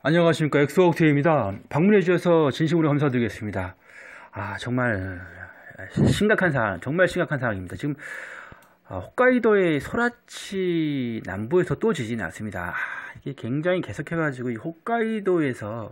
안녕하십니까. 엑소옥테입니다. 방문해 주셔서 진심으로 감사드리겠습니다. 정말 심각한 상황, 정말 심각한 상황입니다. 지금 홋카이도의 소라치 남부에서 또 지진이 났습니다. 이게 굉장히 계속해가지고 이 홋카이도에서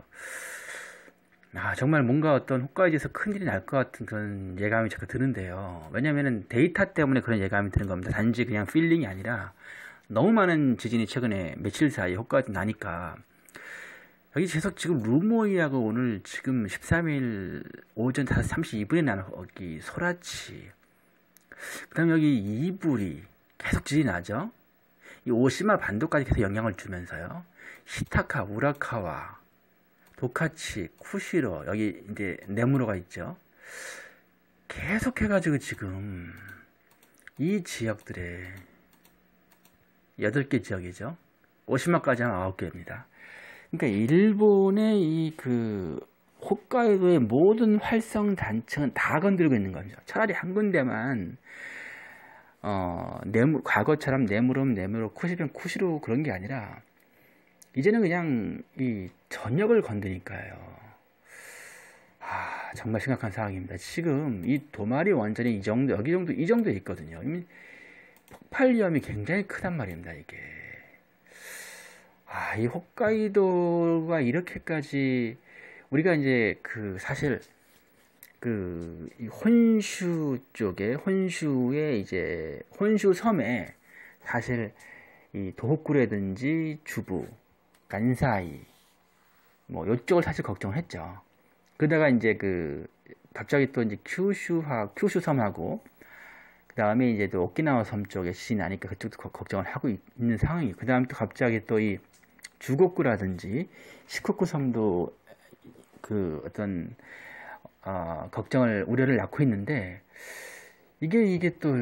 정말 뭔가 어떤 홋카이도에서 큰일이 날 것 같은 그런 예감이 자꾸 드는데요. 왜냐면은 데이터 때문에 그런 예감이 드는 겁니다. 단지 그냥 필링이 아니라 너무 많은 지진이 최근에 며칠 사이에 홋카이도 나니까 여기 계속 지금 루모이하고 오늘 지금 13일 오전 5시 32분에 나는 여기 소라치, 그 다음 여기 이부리 계속 지진이 나죠. 이 오시마 반도까지 계속 영향을 주면서요. 히타카, 우라카와, 도카치, 쿠시로, 여기 이제 네무로가 있죠. 계속 해가지고 지금 이 지역들에 8개 지역이죠. 오시마까지 하면 9개입니다. 그러니까 일본의 이 홋카이도의 모든 활성 단층은 다 건드리고 있는 거죠. 차라리 한 군데만 과거처럼 네무로 쿠시변 쿠시로 그런 게 아니라 이제는 그냥 이 전역을 건드니까요. 정말 심각한 상황입니다. 지금 이 도마리 원전이 이 정도에 있거든요. 이미 폭발 위험이 굉장히 크단 말입니다. 이게. 이 홋카이도가 이렇게까지 우리가 이제 사실 이 혼슈 쪽에 혼슈의 이제 혼슈 섬에 사실 이 도호쿠라든지 주부, 간사이 뭐 이쪽을 사실 걱정을 했죠. 그러다가 이제 갑자기 또 이제 큐슈 섬하고 그 다음에 이제 또 오키나와 섬 쪽에 지진이 나니까 그쪽도 걱정을 하고 있는 상황이고, 그 다음에 또 갑자기 또 이 주고쿠라든지 시코쿠 섬도 어떤 걱정을 우려를 낳고 있는데 이게 또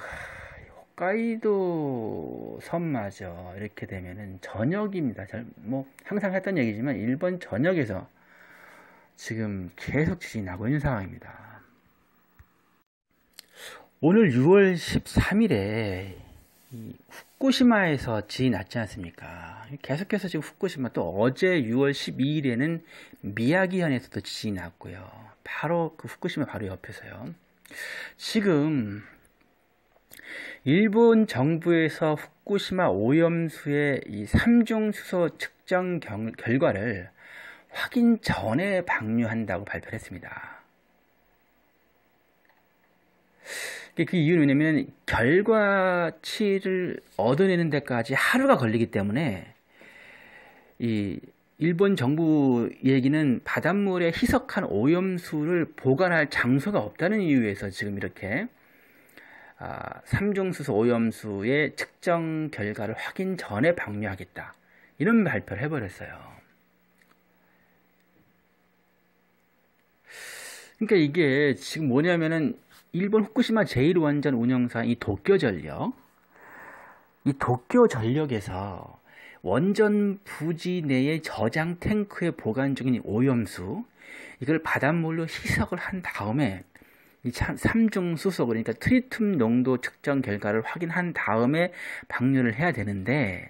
홋카이도 섬마저 이렇게 되면은 전역입니다. 뭐 항상 했던 얘기지만 일본 전역에서 지금 계속 지진이 나고 있는 상황입니다. 오늘 6월 13일에 이 후쿠시마에서 지진이 났지 않습니까? 계속해서 지금 후쿠시마, 또 어제 6월 12일에는 미야기현에서도 지진이 났고요. 바로 후쿠시마 바로 옆에서요. 지금 일본 정부에서 후쿠시마 오염수의 이 3중 수소 측정 결과를 확인 전에 방류한다고 발표를 했습니다. 그 이유는 뭐냐면 결과치를 얻어내는 데까지 하루가 걸리기 때문에 이 일본 정부 얘기는 바닷물에 희석한 오염수를 보관할 장소가 없다는 이유에서 지금 이렇게 삼중수소 오염수의 측정 결과를 확인 전에 방류하겠다, 이런 발표를 해버렸어요. 그러니까 이게 지금 뭐냐면은 일본 후쿠시마 제1원전 운영사인 이 도쿄전력에서 원전 부지 내의 저장 탱크에 보관 중인 오염수, 이걸 바닷물로 희석을 한 다음에 이 삼중수소, 그러니까 트리튬 농도 측정 결과를 확인한 다음에 방류를 해야 되는데,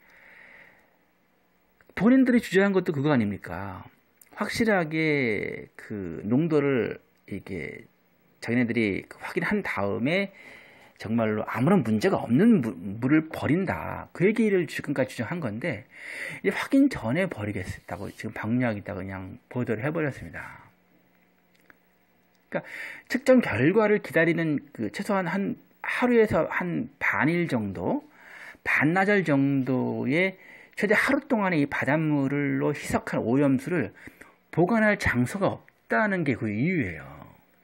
본인들이 주장한 것도 그거 아닙니까? 확실하게 농도를 이게 자기네들이 확인한 다음에 정말로 아무런 문제가 없는 물을 버린다, 그 얘기를 지금까지 주장한 건데, 이제 확인 전에 버리겠다고 지금 방류하겠다고 그냥 보도를 해버렸습니다. 그러니까 측정 결과를 기다리는 최소한 한 하루에서 한 반일 정도, 반나절 정도의 최대 하루 동안에 이 바닷물로 희석한 오염수를 보관할 장소가 없다는 게 그 이유예요.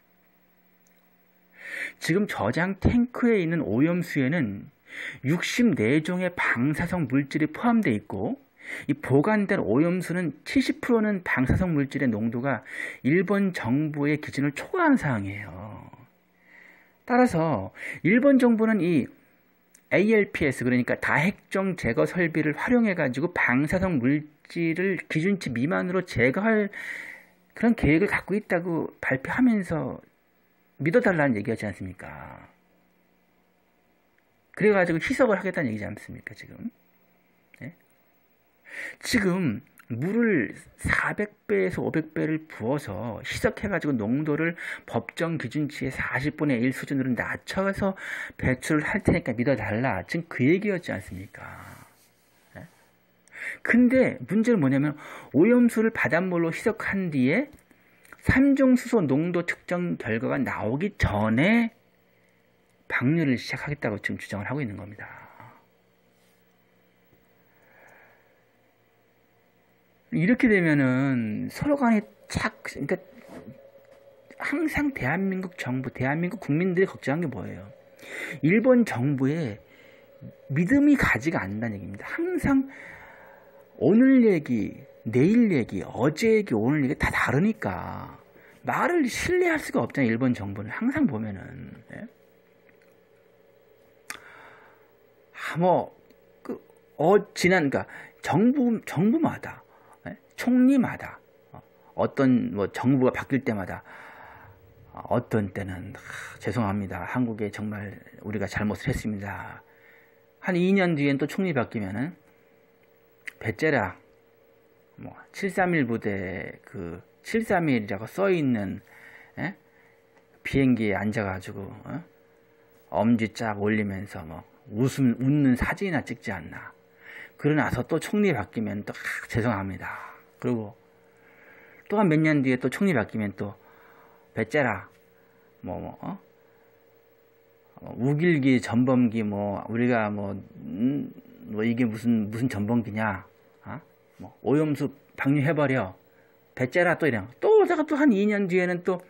지금 저장 탱크에 있는 오염수에는 64종의 방사성 물질이 포함되어 있고, 이 보관된 오염수는 70%는 방사성 물질의 농도가 일본 정부의 기준을 초과한 상황이에요. 따라서 일본 정부는 이 ALPS, 그러니까 다핵종 제거 설비를 활용해 가지고 방사성 물질을 기준치 미만으로 제거할 그런 계획을 갖고 있다고 발표하면서 믿어달라는 얘기하지 않습니까? 그래가지고 희석을 하겠다는 얘기지 않습니까, 지금? 네? 지금 물을 400배에서 500배를 부어서 희석해가지고 농도를 법정 기준치의 40분의 1 수준으로 낮춰서 배출을 할 테니까 믿어달라. 지금 그 얘기였지 않습니까? 근데 문제는 뭐냐면 오염수를 바닷물로 희석한 뒤에 삼중수소 농도 측정 결과가 나오기 전에 방류를 시작하겠다고 지금 주장을 하고 있는 겁니다. 이렇게 되면은 서로 간에 그러니까 항상 대한민국 정부, 대한민국 국민들이 걱정한 게 뭐예요? 일본 정부에 믿음이 가지가 않는다는 얘기입니다. 항상 오늘 얘기, 내일 얘기, 어제 얘기, 오늘 얘기 다 다르니까 말을 신뢰할 수가 없잖아요. 일본 정부는 항상 보면은. 예? 그러니까 정부마다, 예? 총리마다, 어떤 정부가 바뀔 때마다 어떤 때는 죄송합니다. 한국에 정말 우리가 잘못을 했습니다. 한 2년 뒤엔 또 총리 바뀌면은 배째라 731 부대 731이라고 써있는 비행기에 앉아가지고 엄지 쫙 올리면서 웃는 사진이나 찍지 않나. 그러고 나서 또 총리 바뀌면 또 죄송합니다. 그리고 또 한 몇 년 뒤에 또 총리 바뀌면 또 배째라 우길기 전범기 우리가 이게 무슨 전범기냐, 오염수 방류해버려 배째라 또 이래. 또 한 2년 뒤에는 또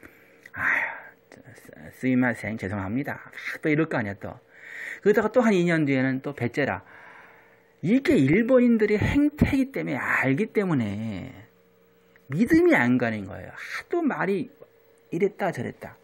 스미마셍 죄송합니다 또 이럴 거 아니야. 또 그러다가 또 한 2년 뒤에는 또 배째라. 이게 일본인들의 행태이기 때문에 알기 때문에 믿음이 안 가는 거예요. 하도 말이 이랬다 저랬다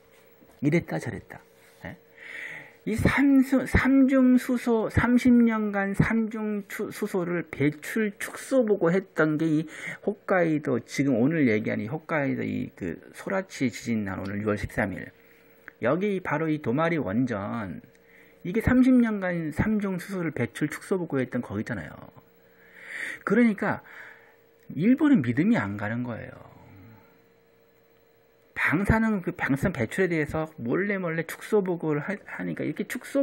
이 삼중수소 30년간 삼중수소를 배출 축소 보고했던 게 이 홋카이도 지금 오늘 얘기한 이 홋카이도 소라치 지진 난 오늘 6월 13일 여기 바로 이 도마리 원전 이게 30년간 삼중수소를 배출 축소 보고했던 거기잖아요. 그러니까 일본은 믿음이 안 가는 거예요. 방사능 방사능 배출에 대해서 몰래 축소 보고를 하니까 이렇게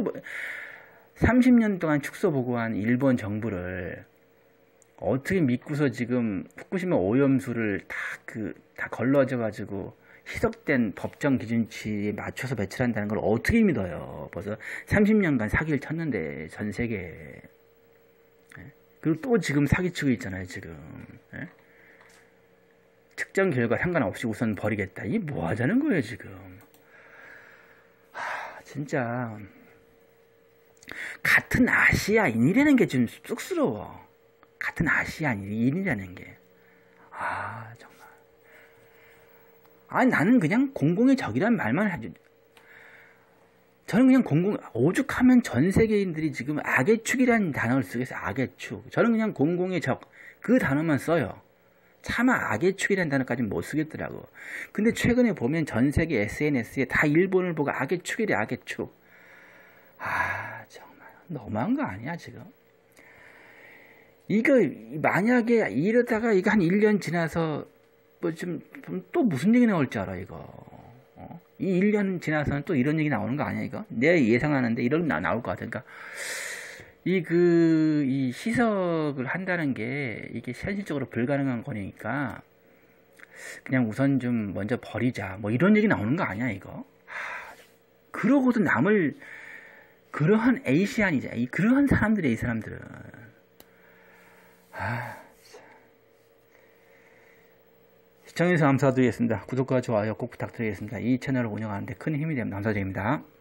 30년 동안 축소 보고한 일본 정부를 어떻게 믿고서 지금 후쿠시마 오염수를 다 걸러져 가지고 희석된 법정 기준치에 맞춰서 배출한다는 걸 어떻게 믿어요? 벌써 30년간 사기를 쳤는데 전 세계에. 그리고 또 지금 사기치고 있잖아요, 지금. 측정 결과 상관없이 우선 버리겠다. 이게 뭐 하자는 거예요, 지금. 진짜. 같은 아시아인이라는 게 좀 쑥스러워. 같은 아시아인이라는 게. 정말. 나는 그냥 공공의 적이란 말만 하죠. 저는 그냥 오죽하면 전 세계인들이 지금 악의 축이라는 단어를 쓰겠어요. 악의 축. 저는 그냥 공공의 적. 그 단어만 써요. 차마 악의 축이라는 단어까지는 못 쓰겠더라고. 근데 최근에 보면 전 세계 SNS에 다 일본을 보고 악의 축이래, 악의 축. 정말 너무한 거 아니야, 지금? 이거 만약에 이러다가 이거 한 1년 지나서 또 무슨 얘기 나올 줄 알아, 이거. 이 1년 지나서는 또 이런 얘기 나오는 거 아니야, 이거? 내가 예상하는데 이런 거 나올 것 같아. 그러니까 이 희석을 한다는 게 이게 현실적으로 불가능한 거니까 그냥 우선 좀 먼저 버리자. 이런 얘기 나오는 거 아니야, 이거? 그러고도 남을 그러한 에이시안이자 그러한 사람들이 이 사람들은 시청해주셔서 감사드리겠습니다. 구독과 좋아요 꼭 부탁드리겠습니다. 이 채널을 운영하는데 큰 힘이 됩니다. 감사드립니다.